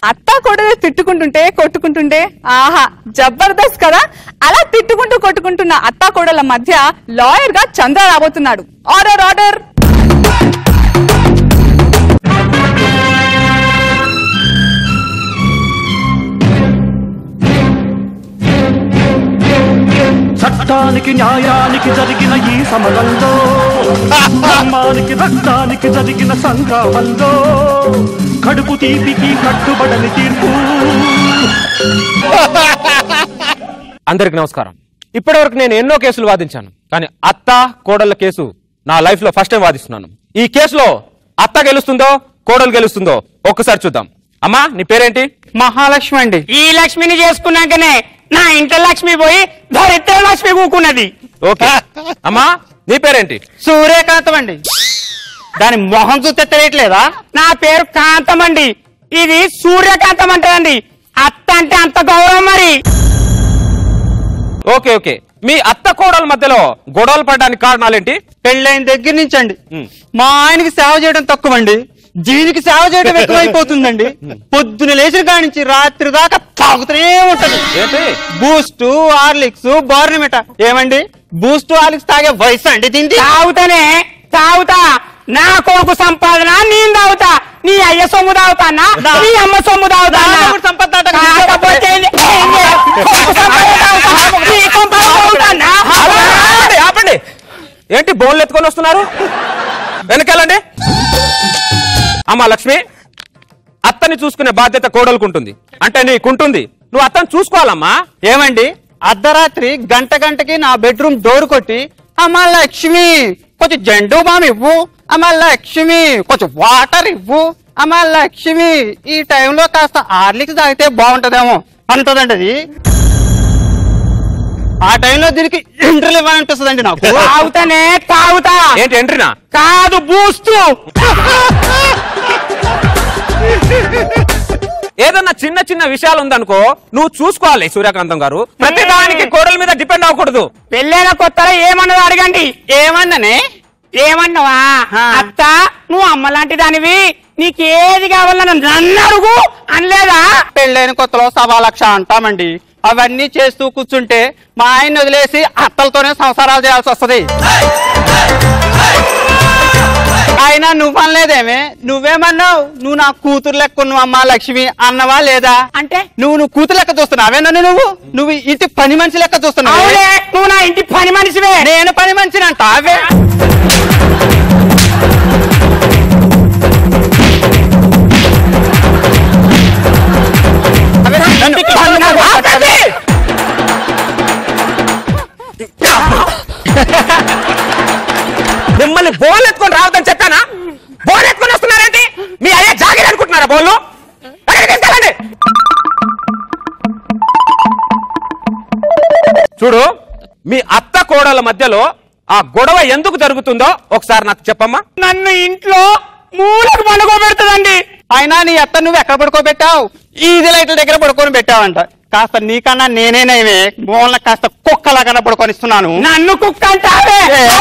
అత్తా కోడలు తిట్టుకుంటుంటే కొట్టుకుంటుంటే ఆహా జబర్దస్త్ కదా. అలా తిట్టుకుంటూ కొట్టుకుంటున్న అత్తా కోడల మధ్య లాయర్ గా చంద్ర రాబోతున్నాడు. Order order. చట్టానికి న్యాయానికి జరిగిన ఈ సమరంలో, ధర్మానికి రక్తానికి జరిగిన సంగ్రామంలో కడుపు తీపికి కట్టుబడని తీర్పు. అందరికి నమస్కారం. ఇప్పటి వరకు నేను ఎన్నో కేసులు వాదించాను, కానీ అత్త కోడళ్ళ కేసు నా లైఫ్ లో ఫస్ట్ టైం వాదిస్తున్నాను. ఈ కేసులో అత్త గెలుస్తుందో కోడలు గెలుస్తుందో ఒక్కసారి చూద్దాం. అమ్మా నీ పేరేంటి? మహాలక్ష్మి అండి. ఈ లక్ష్మిని చేసుకున్నాకనే నా ఇంట్లో లక్ష్మి పోయి దరిద్ర లక్ష్మి కూకున్నది. ఓకే అమ్మా నీ పేరేంటి? సూర్యకాంతం అండి. దాని మొహం చూస్తే తెలియట్లేదా? నా పేరు కాంతం అండి. ఇది సూర్యకాంతం అంటదండి. అత్త అంటే అంత గౌరవం మరి. ఓకే ఓకే మీ అత్త కోడల మధ్యలో గొడవలు పడడానికి కారణాలేంటి? పెళ్ళైన దగ్గర నుంచి అండి మా ఆయనకి సేవ చేయడం తక్కువ అండి, జీవికి సేవ చేయడం ఎక్కువైపోతుందండి. పొద్దున లేచిన కాడి నుంచి రాత్రి దాకా తాగుతూనే ఉంటది. Boost Horlicks Bournvita. ఏమండి బూస్ట్ హార్లిక్స్ తాగే వయసు అండి దీనికి? తాగుతా. నా కొడుకు సంపాదన నేను తాగుతా. నీ అయ్య సొమ్ము తాగుతానా, నీ అమ్మ సొమ్ము తాగుతానా? ఆపండి. ఏంటి బోన్లు ఎత్తుకొని వస్తున్నారు? వెనకాలండి. అమ్మా లక్ష్మి, అత్తని చూసుకునే బాధ్యత కోడలుకుంటుంది, అంటే నీకుంటుంది. నువ్వు అత్తని చూసుకోవాలమ్మా. ఏమండి అర్ధరాత్రి గంటకి నా బెడ్రూమ్ డోర్ కొట్టి అమ్మా లక్ష్మి కొంచెం జెండు బామ్ ఇవ్వు, అమ్మా లక్ష్మి కొంచెం వాటర్ ఇవ్వు, అమ్మా లక్ష్మి ఈ టైంలో కాస్త హార్లిక్స్ తాగితే బాగుంటదేమో అంటదండి. అది ఆ టైంలో దీనికి ఎంట్రీలు ఇవ్వాలనిపిస్తుందండి నాకు. తాగుతా. ఏంటి ఎంట్రీనా? కాదు బూస్ట్. ఏదన్నా చిన్న చిన్న విషయాలు ఉందనుకో నువ్వు చూసుకోవాలి సూర్యకాంతం గారు. ప్రతి దానికి కోడల మీద డిపెండ్ అవ్వకూడదు. పెళ్ళైన కొత్తలో ఏమన్నదో అడగండి. ఏమన్నావా? అత్త నువ్వు అమ్మ లాంటి దానివి, నీకేది కావాలన్నా నన్ను అడుగు అనలేదా? పెళ్ళైన కొత్తలో 1,00,000 అంటామండి. అవన్నీ చేస్తూ కూర్చుంటే మా ఆయన్ని వదిలేసి అత్తలతోనే సంసారాలు చేయాల్సి వస్తుంది. ఆయన నువ్వు అనలేదేమే? నువ్వేమన్నావు? నువ్వు నా కూతురు లెక్క నువ్వు అమ్మా లక్ష్మి అన్నవా లేదా? అంటే నువ్వు కూతురు లెక్క చూస్తున్నావే నన్ను? నువ్వు ఇంటి పని మనిషి లెక్క చూస్తున్నావు. నువ్వు నా ఇంటి పని మనిషివే, నేను పని మనిషిని అంట. అవే మిమ్మల్ని బోల్ ఎత్తుకొని రావద్దని చెప్పానా? బోల్ ఎత్తుకొని వస్తున్నారేంటి? మీ అయ్యే జాగిరి అనుకుంటున్నారా బోళ్ళు? తీసుకెళ్ళండి. చూడు, మీ అత్త కోడల మధ్యలో ఆ గొడవ ఎందుకు జరుగుతుందో ఒకసారి నాకు చెప్పమ్మా. నన్ను ఇంట్లో మూలకు పడుకోబెడుతుందండి. అయినా నీ అత్త నువ్వు ఎక్కడ పడుకోబెట్టావు? ఈది లైట్ల దగ్గర పడుకొని పెట్టావంట. కాస్త నీకన్నా నేనేనైవే మూలన కాస్త కుక్కలాగా పడుకొని ఇస్తున్నాను. నన్ను కుక్క అంటావే?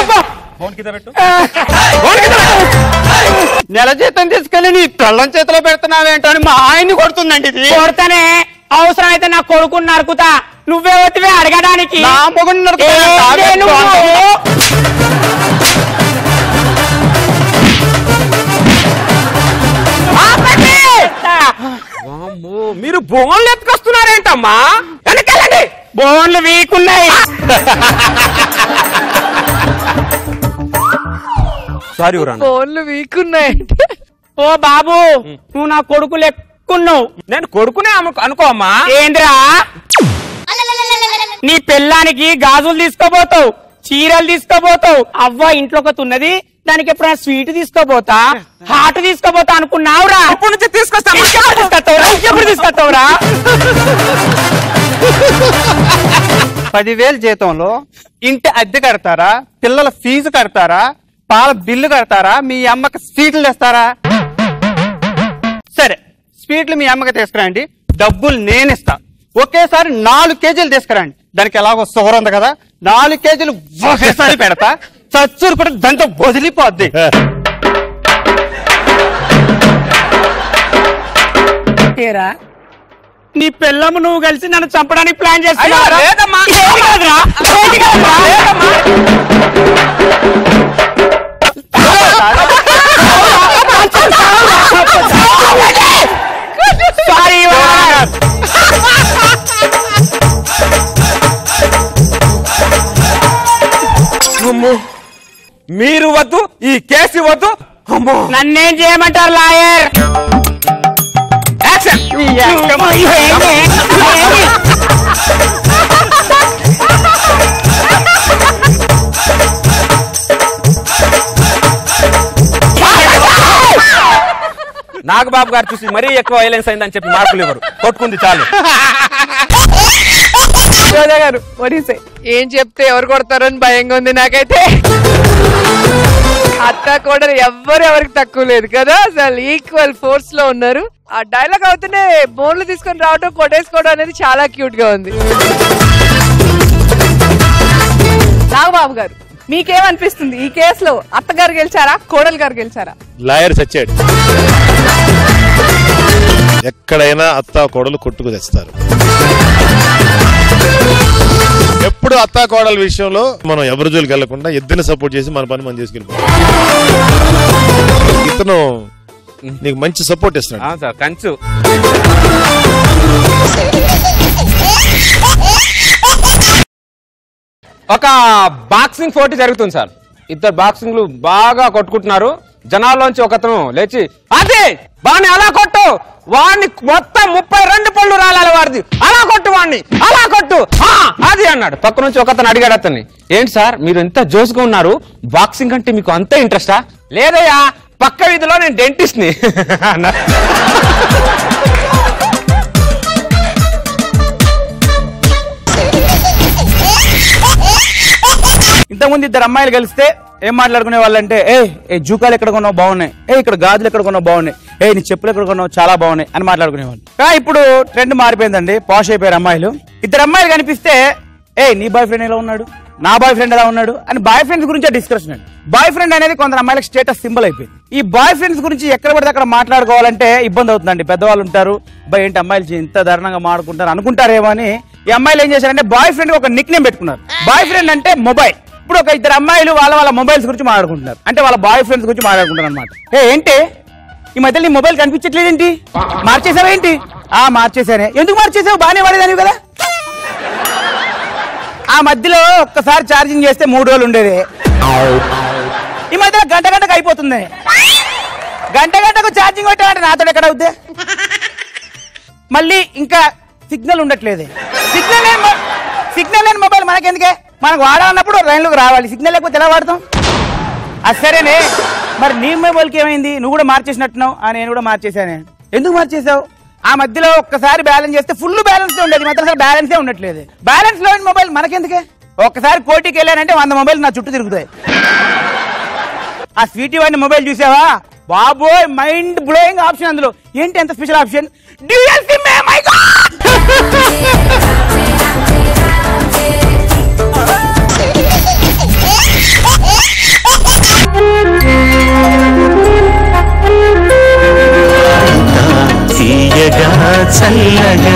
నెల జీతం తీసుకెళ్లి నీ పెళ్ళం చేతిలో పెడుతున్నావేంటో అని మా ఆయన్ని కొడుతుందండి. ఇది కొడతానే అవసరం అయితే నా కొడుకుని నరుకుతా. నువ్వే వతివే అడగడానికి? నా మొగుడిని మీరు బోన్లు ఎత్తుకొస్తున్నారేంటమ్మా? వెనకెళ్ళండి. బోన్లు వీకున్నాయి. సారీ ఫోన్లు వీకున్నాయి. ఓ బాబు నువ్వు నా కొడుకు లెక్కున్నావు. నేను కొడుకునే అనుకో అమ్మా. ఏంద్రా నీ పెళ్ళానికి గాజులు తీసుకోబోతావు, చీరలు తీసుకోబోతావు. అవ్వ ఇంట్లోకి ఉన్నది, దానికి ఎప్పుడైనా స్వీట్ తీసుకోబోతా, హాట్ తీసుకోబోతా అనుకున్నావురా? అప్పటి నుంచి తీసుకొస్తా. ఎప్పుడు తీసుకొస్తావురా? 10,000 జీతంలో ఇంటి అద్దె కడతారా, పిల్లల ఫీజు కడతారా, పాల బిల్లు కడతారా, మీ అమ్మకి స్వీట్లు తెస్తారా? సరే స్వీట్లు మీ అమ్మకి తీసుకురండి, డబ్బులు నేనిస్తా. ఒకేసారి 4 కేజీలు తీసుకురండి. దానికి ఎలాగో షుగర్ ఉంది కదా, 4 కేజీలు ఒకేసారి పెడతా. చచ్చూరు కూడా దాంతో వదిలిపోద్ది. ఏంటిరా నీ పిల్లము నువ్వు కలిసి నన్ను చంపడానికి ప్లాన్ చేస్తున్నావు మీరు వద్దు, ఈ కేసు వద్దు. నన్నేం చేయమంటారు లాయర్? నాగబాబు గారు చూసి మరీ ఎక్కువ వైలెన్స్ అయిందని చెప్పి మార్కులు ఇవ్వరు, కొట్టుకుంది చాలు. గారు ఏం చెప్తే ఎవరు కొడతారని భయంగా ఉంది నాకైతే. అత్త కూడా ఎవరికి తక్కువ లేదు కదా, అసలు ఈక్వల్ ఫోర్స్ లో ఉన్నారు. ఆ డైలాగ్ అవుతూనే బోన్లు తీసుకొని రావడం, కొట్టేసుకోవడం అనేది చాలా క్యూట్ గా ఉంది. నాగబాబు గారు మీకేమనిపిస్తుంది, ఈ కేసులో అత్తగారు గెలిచారా, కోడలు గారు గెలిచారా? లాయర్ సచ్చాడు. ఎక్కడైనా అత్తా కోడలు కొట్టుకు తెస్తారు. ఎప్పుడు అత్తా కోడల విషయంలో మనం ఎవరి జోలికి వెళ్లకుండా ఇద్దరిని సపోర్ట్ చేసి మన పని మనం చేసుకెళ్ళిపోతాం. ఇతను నీకు మంచి సపోర్ట్ ఇస్తున్నాడు సార్. కంచు ఒక బాక్సింగ్ పోటీ జరుగుతుంది సార్. ఇద్దరు బాక్సింగ్లు బాగా కొట్టుకుంటున్నారు. జనాల్లోంచి ఒకతను లేచి, అదే వాడిని అలా కొట్టు, వాడిని మొత్తం 32 పళ్ళు రాలాలి వాడిది, అలా కొట్టు వాడిని, అలా కొట్టు అది అన్నాడు. పక్క నుంచి ఒకతను అడిగాడు అతన్ని, ఏంటి సార్ మీరు ఎంత జోస్గా ఉన్నారు, బాక్సింగ్ అంటే మీకు అంతే ఇంట్రెస్టా? లేదయ్యా, పక్క వీధిలో నేను డెంటిస్ట్ ని అన్నారు. ఇంతకుముందు ఇద్దరు అమ్మాయిలు కలిస్తే ఏం మాట్లాడుకునే వాళ్ళంటే, ఏ జూకాలు ఎక్కడ కొన్నావు బాగున్నాయి, ఇక్కడ గాజులు ఎక్కడ కొన్నావు బాగున్నాయి, నీ చెప్పులు ఎక్కడ కొన్నావు చాలా బాగున్నాయి అని మాట్లాడుకునేవాళ్ళు. ఇప్పుడు ట్రెండ్ మారిపోయిందండి, పాష్ అయిపోయారు అమ్మాయిలు. ఇద్దరు అమ్మాయిలు కనిపిస్తే, నీ బాయ్ ఫ్రెండ్ ఎలా ఉన్నాడు, నా బాయ్ ఫ్రెండ్ ఎలా ఉన్నాడు అని బాయ్ ఫ్రెండ్స్ గురించే డిస్కషన్ అండి. బాయ్ ఫ్రెండ్ అనేది కొందరు అమ్మాయిలకు స్టేటస్ సింబల్ అయిపోయింది. ఈ బాయ్ ఫ్రెండ్స్ గురించి ఎక్కడ పడితే అక్కడ మాట్లాడుకోవాలంటే ఇబ్బంది అవుతుందండి. పెద్దవాళ్ళు ఉంటారు, ఏంటి అమ్మాయిలు ఇంత దారుణంగా మాట్లాడుకుంటారు అనుకుంటారేమో అని ఈ అమ్మాయిలు ఏం చేశారంటే బాయ్ ఫ్రెండ్ ఒక నిక్ నేమ్ పెట్టుకున్నారు. బాయ్ ఫ్రెండ్ అంటే మొబైల్. ఇప్పుడు ఒక ఇద్దరు అమ్మాయిలు వాళ్ళ మొబైల్స్ గురించి మాట్లాడుకుంటున్నారు, అంటే వాళ్ళ బాయ్ ఫ్రెండ్స్ గురించి మాట్లాడుకుంటారు అనమాట. ఏంటి ఈ మధ్యలో నీ మొబైల్ కనిపించట్లేదేంటి, మార్చేసావా ఏంటి? మార్చేసానే. ఎందుకు మార్చేసావు, బాగానే వాడేదాన్ని కదా. ఆ మధ్యలో ఒక్కసారి ఛార్జింగ్ చేస్తే 3 రోజులు ఉండేది, ఈ మధ్యలో గంటకు అయిపోతుంది. గంటకు ఛార్జింగ్ పెట్టాలంటే నాతో ఎక్కడ అవుతే, మళ్ళీ ఇంకా సిగ్నల్ ఉండట్లేదు. సిగ్నల్ లేని మొబైల్ మనకెందుకే, మనకు వాడాలన్నప్పుడు లైన్లోకి రావాలి, సిగ్నల్ లేకపోతే ఎలా వాడతాం? సరేనే, మరి నీ మొబైల్కి ఏమైంది, నువ్వు కూడా మార్చేసినట్టున్నావు? నేను కూడా మార్చేసానే. ఎందుకు మార్చేసావు? ఆ మధ్యలో ఒక్కసారి బ్యాలెన్స్ చేస్తే ఫుల్ బ్యాలెన్స్ ఉండేది, మాత్రం అసలు బ్యాలెన్సే ఉండట్లేదు. బ్యాలెన్స్ లోని మొబైల్ మనకెందుకే? ఒక్కసారి కోటికి వెళ్ళానంటే 100 మొబైల్ నా చుట్టూ తిరుగుతాయి. ఆ స్వీటీ వాడిని మొబైల్ చూసావా బాబోయ్, మైండ్ బ్లోయింగ్ ఆప్షన్ అందులో. ఏంటి ఎంత special option, dual SIM. My God, తీయగా చల్లగా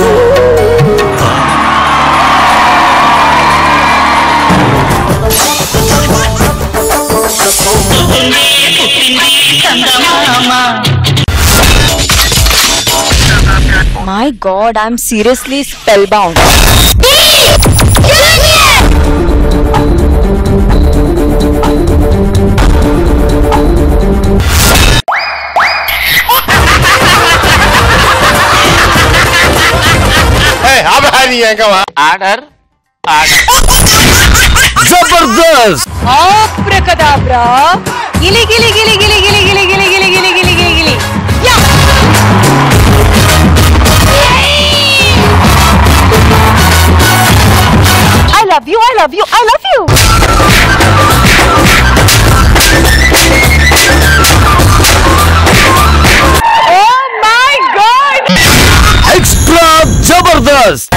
My God, I'm seriously spellbound. Order జబర్దస్త్. Abracadabra. Gili gili gili gili gili gili gili gili gili gili gili gili. Yeah. I love you. I love you. I love you. Extra Jabardast.